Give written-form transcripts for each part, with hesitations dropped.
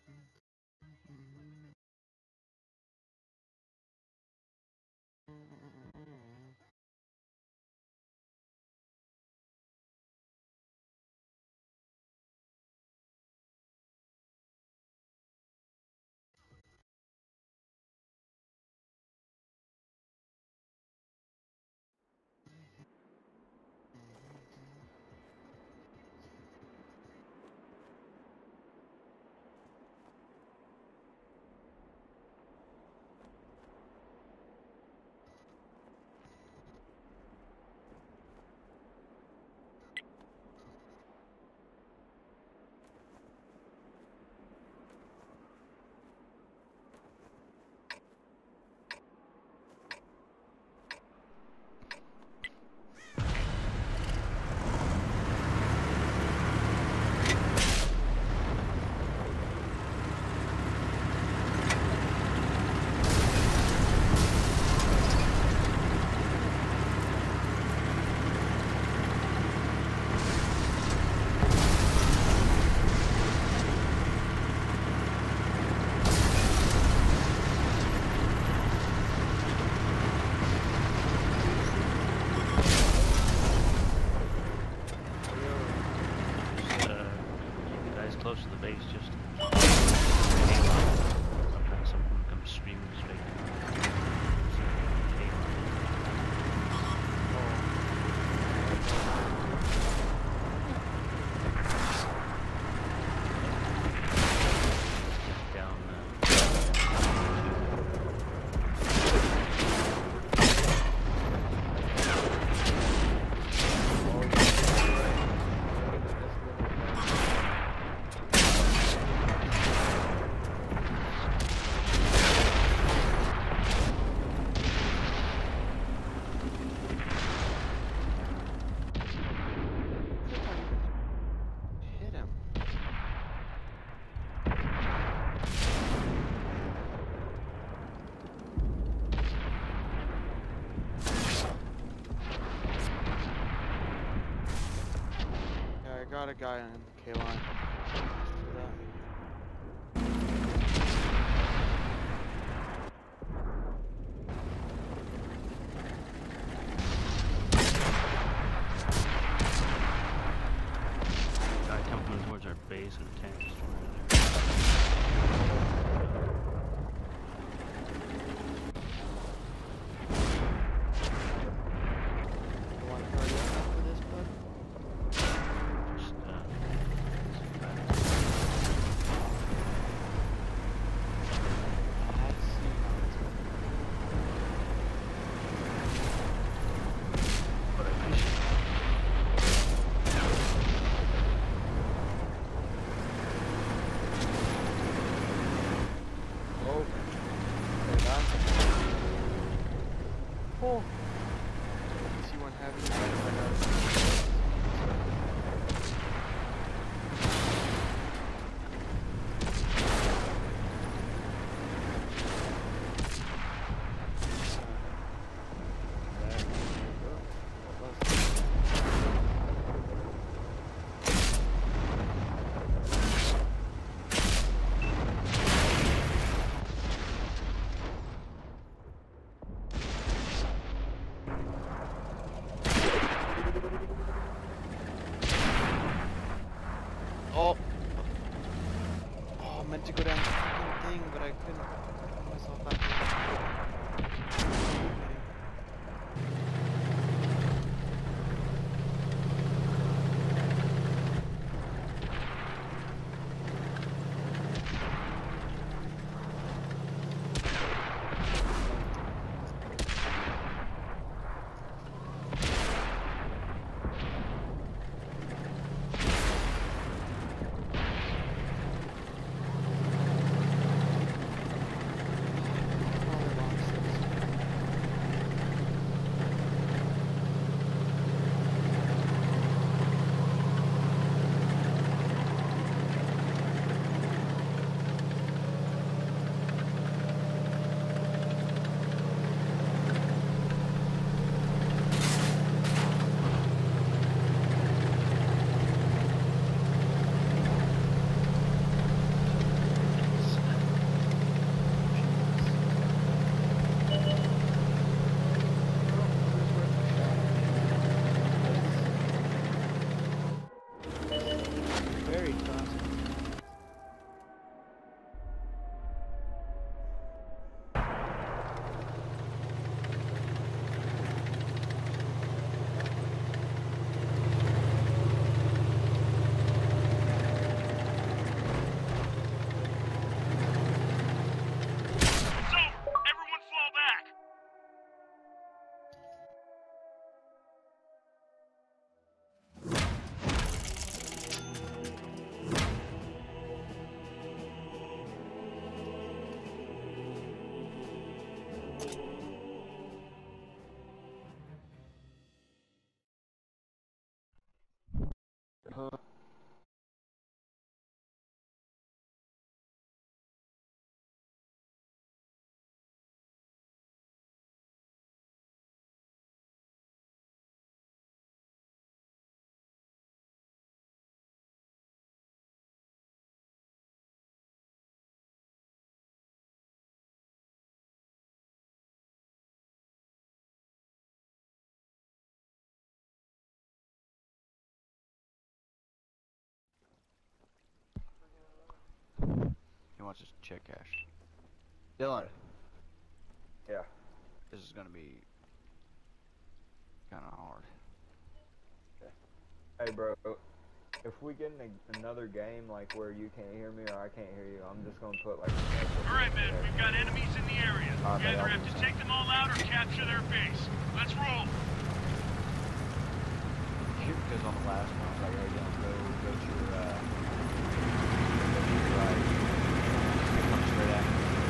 Close to the base, just sometimes someone comes streaming straight. Got a guy on K-line. Guy coming towards our base and a tank destroyer there. Oh. See one heavy. Oh, I meant to go down the fucking thing, but I couldn't put myself back there. very fast. He wants us to check cash. Dylan. Yeah. This is gonna be kind of hard. Hey, bro. If we get in another game like where you can't hear me or I can't hear you, I'm just gonna put like. Alright, man. We've got enemies in the area. You either have to take them all out or capture their base. Let's roll. Because on the last one, I was like, hey, Dylan, go to your right. Come straight at me.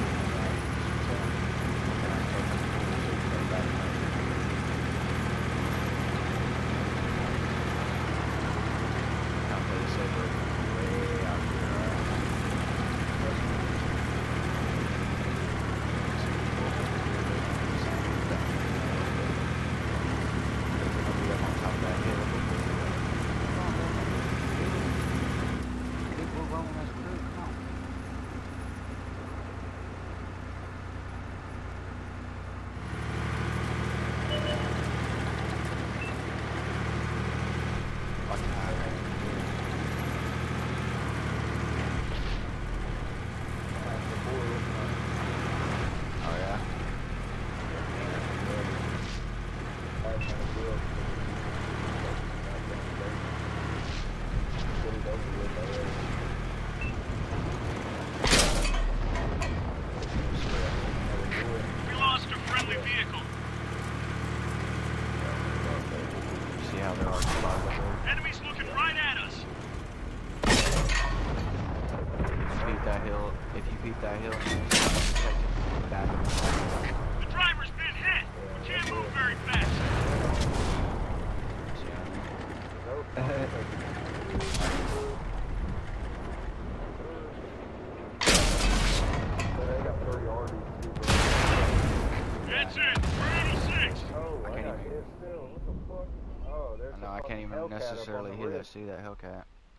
See that Hellcat.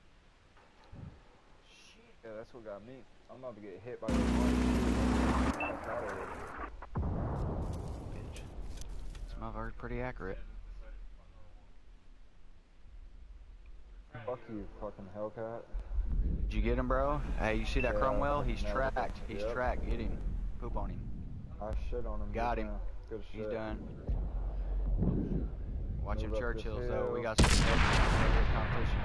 Yeah, that's what got me. I'm about to get hit by the bitch. This motherfucker's pretty accurate. Fuck you, fucking Hellcat. Did you get him, bro? Hey, you see that Cromwell? He's tracked. He's tracked. Get him. Poop on him. I shit on him. Got him. Good shit. He's done. Watching Churchill's though, we got some heavy competition.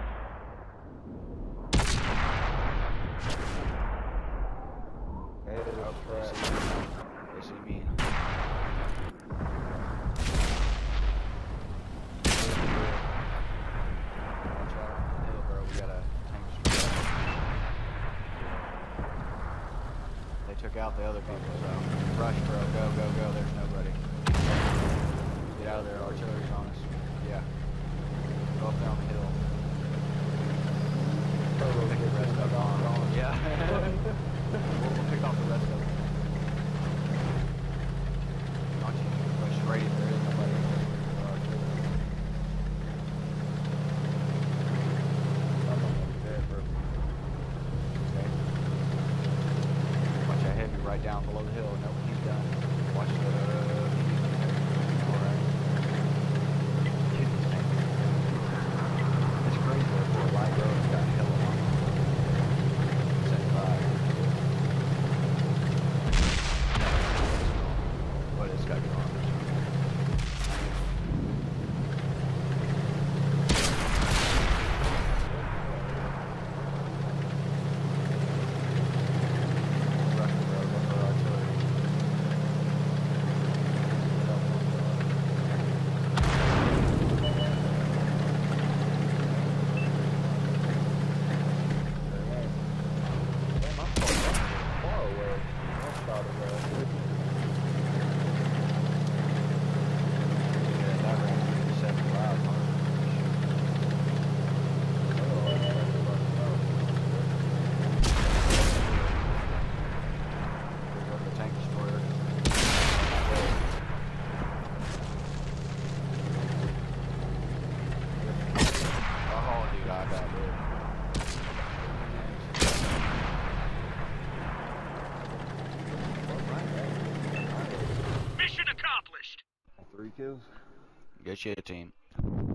Hey, they see me. Watch out on the hill, bro. We got a tank. They took out the other people, so rush, bro. Go, go, go. There's nobody. Get out of there, artillery's on us. Yeah. Go up there on the hill. We'll pick the rest up on. Yeah. we'll pick off the rest of them. Not you go straight if there is nobody. Okay. Watch that heavy right down below the hill. Nope, he's done. Watch the kills. Good shit, team.